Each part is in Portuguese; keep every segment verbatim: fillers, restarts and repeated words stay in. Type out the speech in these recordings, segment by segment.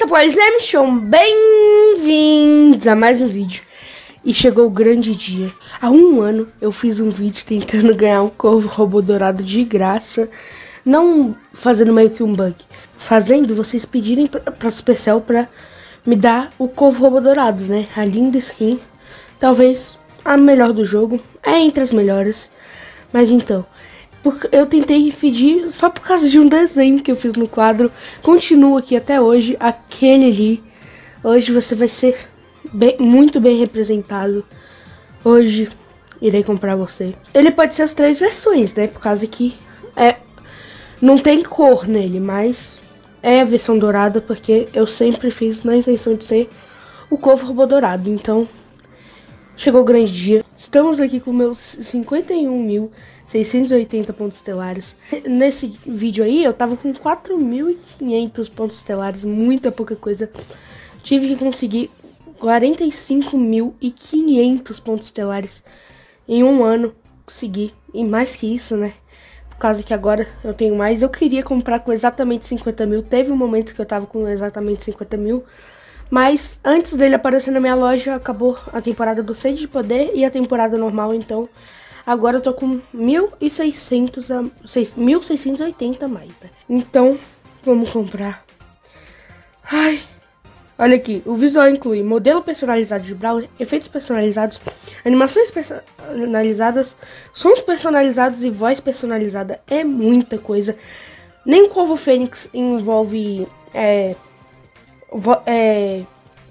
Boys, sejam bem-vindos a mais um vídeo. E chegou o grande dia. Há um ano eu fiz um vídeo tentando ganhar um corvo robô dourado de graça. Não fazendo meio que um bug. Fazendo vocês pedirem pra, pra Supercell pra me dar o corvo robô dourado, né? A linda skin. Talvez a melhor do jogo. É entre as melhores. Mas então... Porque eu tentei pedir só por causa de um desenho que eu fiz no quadro. Continua aqui até hoje, aquele ali. Hoje você vai ser bem, muito bem representado. Hoje irei comprar você. Ele pode ser as três versões, né? Por causa que é, não tem cor nele, mas é a versão dourada. Porque eu sempre fiz na intenção de ser o corvo robô dourado. Então, chegou o grande dia. Estamos aqui com meus cinquenta e um mil seiscentos e oitenta pontos estelares. Nesse vídeo aí eu tava com quatro mil e quinhentos pontos estelares, muita pouca coisa. Tive que conseguir quarenta e cinco mil e quinhentos pontos estelares em um ano. Consegui, e mais que isso, né? Por causa que agora eu tenho mais. Eu queria comprar com exatamente cinquenta mil. Teve um momento que eu tava com exatamente cinquenta mil. Mas antes dele aparecer na minha loja, acabou a temporada do Sede de Poder e a temporada normal, então... Agora eu tô com mil e seiscentos a mil seiscentos e oitenta a mais, né? Então, vamos comprar. Ai, olha aqui. O visual inclui modelo personalizado de Brawler, efeitos personalizados, animações personalizadas, sons personalizados e voz personalizada. É muita coisa. Nem o Corvo Fênix envolve é, vo é,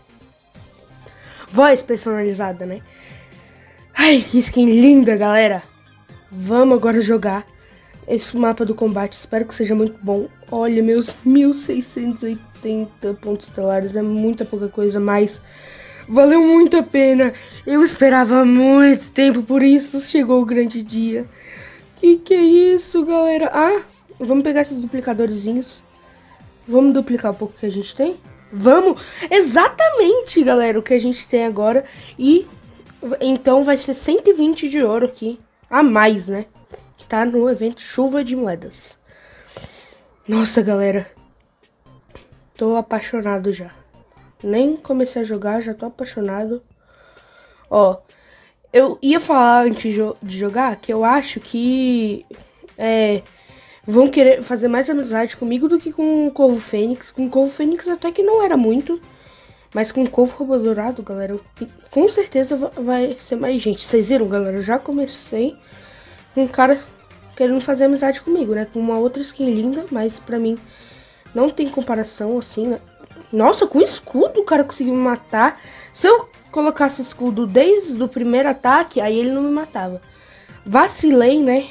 voz personalizada, né? Ai, que skin linda, galera. Vamos agora jogar esse mapa do combate. Espero que seja muito bom. Olha, meus mil seiscentos e oitenta pontos estelares. É muita pouca coisa, mas valeu muito a pena. Eu esperava muito tempo, por isso chegou o grande dia. Que que é isso, galera? Ah, vamos pegar esses duplicadorzinhos. Vamos duplicar um pouco que a gente tem? Vamos! Exatamente, galera, o que a gente tem agora. E... então vai ser cento e vinte de ouro aqui, a mais, né? Que tá no evento Chuva de Moedas. Nossa, galera. Tô apaixonado já. Nem comecei a jogar, já tô apaixonado. Ó, eu ia falar antes de jogar que eu acho que... É... vão querer fazer mais amizade comigo do que com o Corvo Fênix. Com o Corvo Fênix até que não era muito... Mas com o Corvo Robô Dourado, galera, eu te... com certeza vai ser mais gente. Vocês viram, galera? Eu já comecei com um cara querendo fazer amizade comigo, né? Com uma outra skin linda, mas pra mim não tem comparação, assim, né? Nossa, com escudo o cara conseguiu me matar. Se eu colocasse escudo desde o primeiro ataque, aí ele não me matava. Vacilei, né?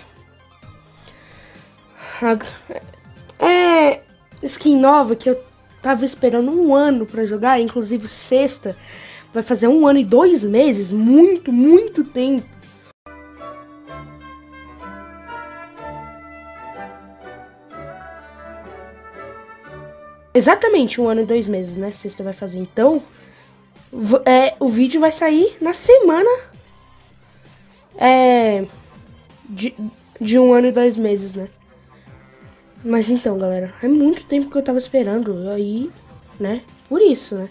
É skin nova que eu tava esperando um ano pra jogar, inclusive sexta, vai fazer um ano e dois meses, muito, muito tempo. Exatamente um ano e dois meses, né? Sexta vai fazer, então, é, o vídeo vai sair na semana é, de, de um ano e dois meses, né? Mas então, galera, é muito tempo que eu tava esperando, aí, né, por isso, né.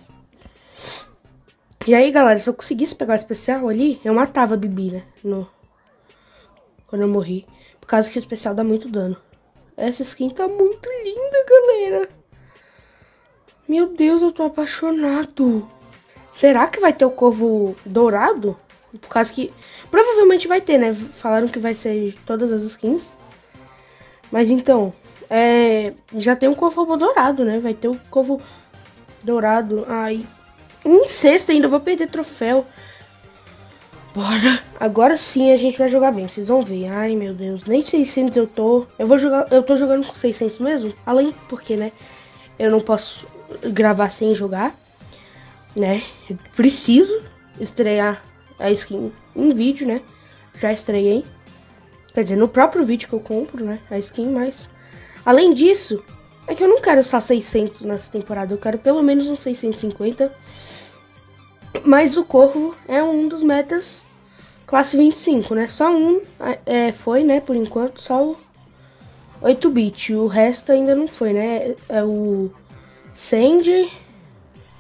E aí, galera, se eu conseguisse pegar o especial ali, eu matava a Bibi, né, no... quando eu morri, por causa que o especial dá muito dano. Essa skin tá muito linda, galera. Meu Deus, eu tô apaixonado. Será que vai ter o Corvo Dourado? Por causa que... provavelmente vai ter, né, falaram que vai ser todas as skins. Mas então... É, já tem um Corvo Robô Dourado, né? Vai ter o Corvo Dourado. Ai, em sexta ainda vou perder troféu. Bora. Agora sim a gente vai jogar bem. Vocês vão ver. Ai, meu Deus. Nem seiscentos eu tô. Eu vou jogar. Eu tô jogando com seiscentos mesmo. Além porque, né? Eu não posso gravar sem jogar, né? Eu preciso estrear a skin em vídeo, né? Já estreiei. Quer dizer, no próprio vídeo que eu compro, né? A skin, mas... além disso, é que eu não quero só seiscentos nessa temporada, eu quero pelo menos uns seiscentos e cinquenta. Mas o Corvo é um dos metas classe vinte e cinco, né? Só um é, foi, né, por enquanto, só o oito bit. O resto ainda não foi, né? É o Sandy,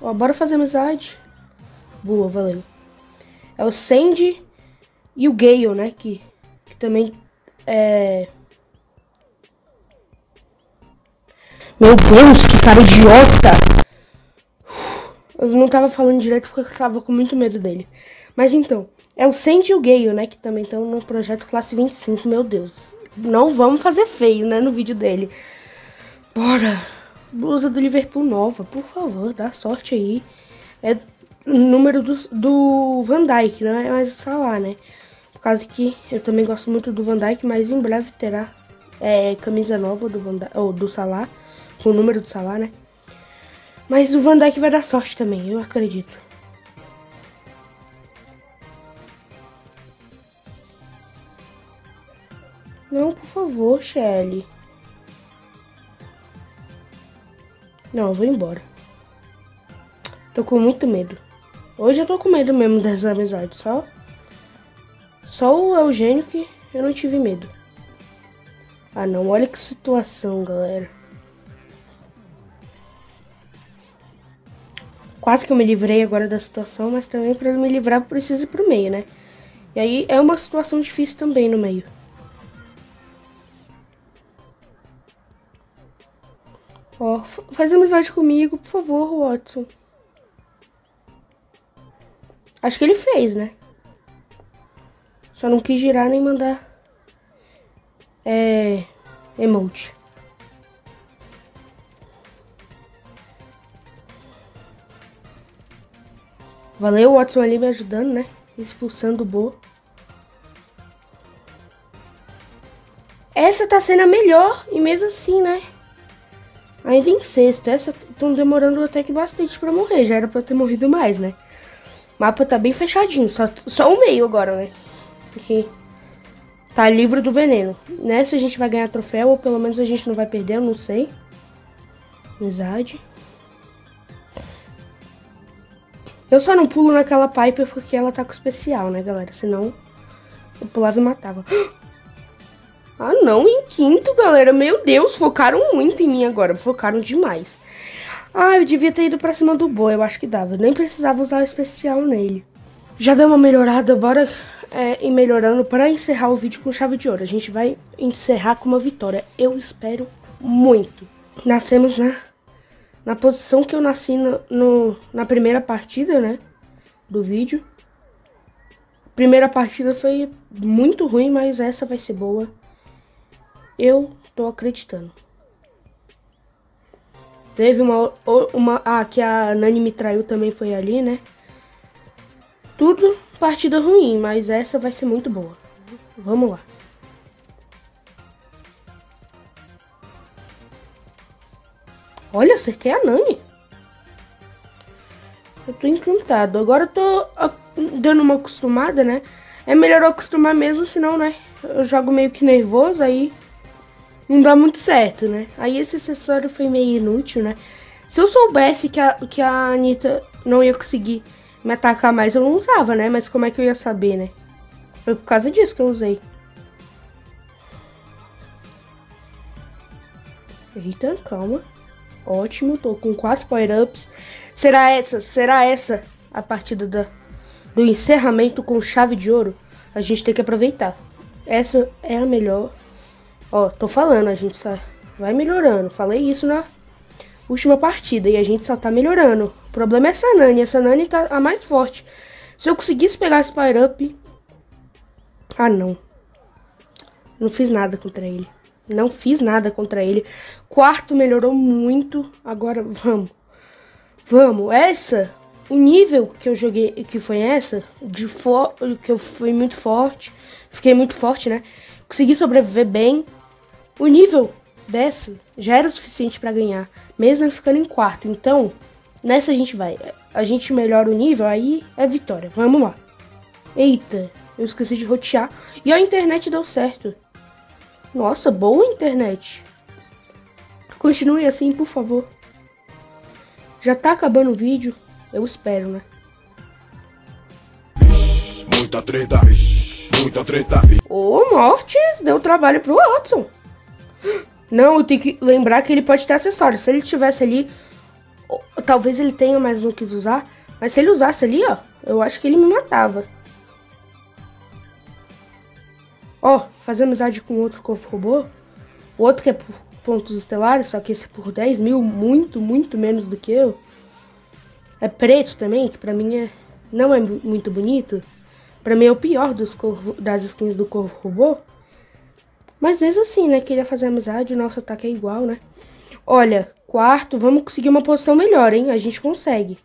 Ó, bora fazer amizade. Boa, valeu. É o Sandy e o Gale, né? Que, que também é... Meu Deus, que cara idiota! Eu não tava falando direito porque eu tava com muito medo dele. Mas então, é o Sandy e o Gale, né? Que também estão no projeto Classe vinte e cinco, meu Deus. Não vamos fazer feio, né? No vídeo dele. Bora! Blusa do Liverpool nova, por favor, dá sorte aí. É o número do, do Van Dijk, não é mais o Salah, né? Por causa que eu também gosto muito do Van Dijk, mas em breve terá é, camisa nova do, Van Dijk, ou do Salah, com o número do Salah, né? Mas o Van Dijk vai dar sorte também, eu acredito. Não, por favor, Shelly. Não, eu vou embora. Tô com muito medo. Hoje eu tô com medo mesmo dessas amizades. Só, só o Eugênio que eu não tive medo. Ah não, olha que situação, galera. Quase que eu me livrei agora da situação, mas também para me livrar eu preciso ir pro meio, né? E aí é uma situação difícil também no meio. Ó, faz amizade comigo, por favor, Watson. Acho que ele fez, né? Só não quis girar nem mandar é, emote. Valeu, o Watson ali me ajudando, né? Expulsando o Bo. Essa tá sendo a melhor, e mesmo assim, né? Ainda em sexto. Essa estão demorando até que bastante pra morrer. Já era pra ter morrido mais, né? O mapa tá bem fechadinho. Só, só o meio agora, né? Porque tá livre do veneno. Nessa a gente vai ganhar troféu, ou pelo menos a gente não vai perder, eu não sei. Amizade. Eu só não pulo naquela Piper porque ela tá com especial, né, galera? Senão eu pulava e matava. Ah, não, em quinto, galera. Meu Deus, focaram muito em mim agora. Focaram demais. Ah, eu devia ter ido pra cima do Bo. Eu acho que dava. Eu nem precisava usar o especial nele. Já deu uma melhorada. Bora é, ir melhorando para encerrar o vídeo com chave de ouro. A gente vai encerrar com uma vitória. Eu espero muito. Nascemos na, na posição que eu nasci no, no, na primeira partida, né? Do vídeo. Primeira partida foi muito ruim, mas essa vai ser boa. Eu tô acreditando. Teve uma... uma ah, que a Nani me traiu também foi ali, né? Tudo partida ruim, mas essa vai ser muito boa. Vamos lá. Olha, acertei a Nani. Eu tô encantado. Agora eu tô dando uma acostumada, né? É melhor eu acostumar mesmo, senão, né? Eu jogo meio que nervoso, aí... não dá muito certo, né? Aí esse acessório foi meio inútil, né? Se eu soubesse que a, que a Anitta não ia conseguir me atacar mais, eu não usava, né? Mas como é que eu ia saber, né? Foi por causa disso que eu usei. Eita, calma. Ótimo, tô com quatro power-ups. Será essa, será essa a partida da, do encerramento com chave de ouro? A gente tem que aproveitar. Essa é a melhor... Ó, tô falando, a gente só vai melhorando. Falei isso na última partida e a gente só tá melhorando. O problema é essa Nani. Essa Nani tá a mais forte. Se eu conseguisse pegar esse Power Up... Ah, não. Não fiz nada contra ele. Não fiz nada contra ele. Quarto melhorou muito. Agora, vamos. Vamos. Essa... O nível que eu joguei, que foi essa, de for, que eu fui muito forte. Fiquei muito forte, né? Consegui sobreviver bem. O nível dessa já era o suficiente para ganhar, mesmo ficando em quarto. Então, nessa a gente vai. A gente melhora o nível, aí é vitória. Vamos lá. Eita, eu esqueci de rotear. E a internet deu certo. Nossa, boa internet. Continue assim, por favor. Já tá acabando o vídeo. Eu espero, né? Muita treta, muita treta. Ô, Mortis, deu trabalho pro Watson. Não, eu tenho que lembrar que ele pode ter acessório. Se ele tivesse ali... talvez ele tenha, mas não quis usar. Mas se ele usasse ali, ó, eu acho que ele me matava. Ó, fazer amizade com outro corvo robô. O outro que é por pontos estelares, só que esse é por dez mil, muito, muito menos do que eu. É preto também, que pra mim é, não é muito bonito. Pra mim é o pior dos corvo, das skins do corvo robô. Mas mesmo assim, né, queria fazer amizade, o nosso ataque é igual, né. Olha, quarto, vamos conseguir uma posição melhor, hein, a gente consegue.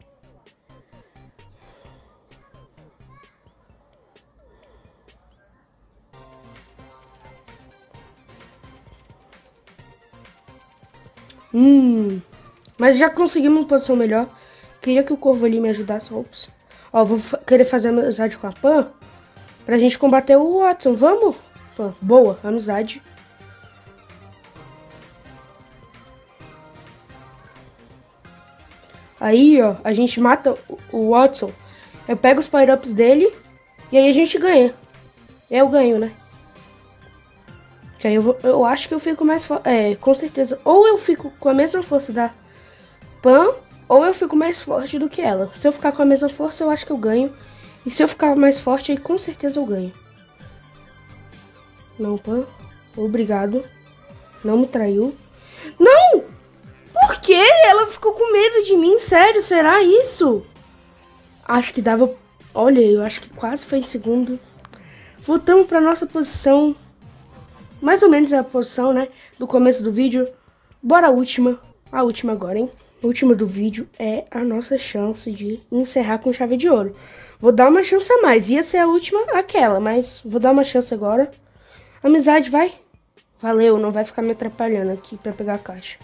Hum, mas já conseguimos uma posição melhor. Queria que o corvo ali me ajudasse. Ops. Ó, vou querer fazer amizade com a Pan pra gente combater o Watson. Vamos? Pan, boa, amizade. Aí, ó, a gente mata o Watson. Eu pego os power-ups dele e aí a gente ganha. Eu ganho, né? Que aí eu, vou, eu acho que eu fico mais forte. É, com certeza. Ou eu fico com a mesma força da Pan, ou eu fico mais forte do que ela. Se eu ficar com a mesma força, eu acho que eu ganho. E se eu ficar mais forte, aí com certeza eu ganho. Não, Pan. Obrigado. Não me traiu. Não! Por quê? Ela ficou com medo de mim, sério? Será isso? Acho que dava... Olha, eu acho que quase foi em segundo. Voltamos pra nossa posição. Mais ou menos a posição, né, do começo do vídeo. Bora a última. A última agora, hein? A última do vídeo é a nossa chance de encerrar com chave de ouro. Vou dar uma chance a mais. Ia ser a última aquela, mas vou dar uma chance agora. Amizade, vai. Valeu, não vai ficar me atrapalhando aqui pra pegar a caixa.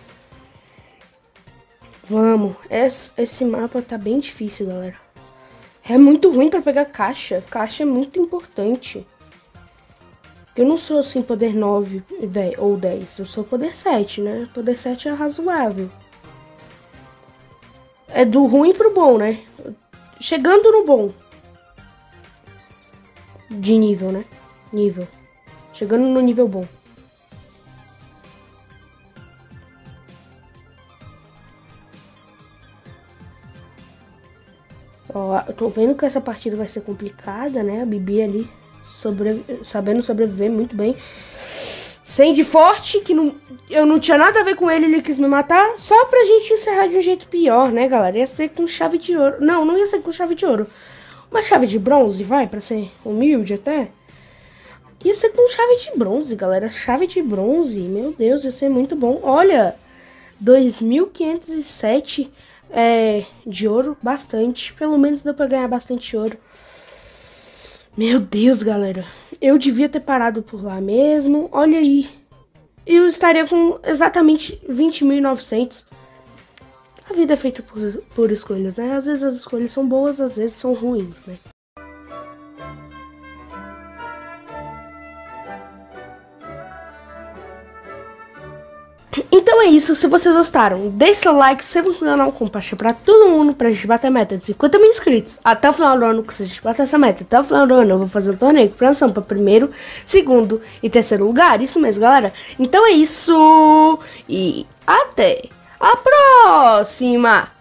Vamos. Esse, esse mapa tá bem difícil, galera. É muito ruim pra pegar caixa. Caixa é muito importante. Eu não sou assim poder nove ou dez, eu sou poder sete, né? Poder sete é razoável. É do ruim pro bom, né? Chegando no bom. De nível, né? Nível. Chegando no nível bom. Ó, eu tô vendo que essa partida vai ser complicada, né? A Bibi ali sobre... sabendo sobreviver muito bem. Sandy forte, que não... eu não tinha nada a ver com ele, ele quis me matar. Só pra gente encerrar de um jeito pior, né, galera? Ia ser com chave de ouro. Não, não ia ser com chave de ouro. Uma chave de bronze, vai, pra ser humilde até. Ia ser com chave de bronze, galera. Chave de bronze, meu Deus, ia ser muito bom. Olha, dois mil quinhentos e sete é, de ouro, bastante. Pelo menos deu pra ganhar bastante ouro. Meu Deus, galera. Eu devia ter parado por lá mesmo. Olha aí. Eu estaria com exatamente vinte mil e novecentos. A vida é feita por, por escolhas, né? Às vezes as escolhas são boas, às vezes são ruins, né? Então é isso, se vocês gostaram, deixe seu like, se inscreva no canal, compartilhe pra todo mundo pra gente bater a meta de cinquenta mil inscritos até o final do ano. Se a gente bater essa meta até o final do ano, eu vou fazer um torneio de promoção pra primeiro, segundo e terceiro lugar, isso mesmo, galera. Então é isso e até a próxima!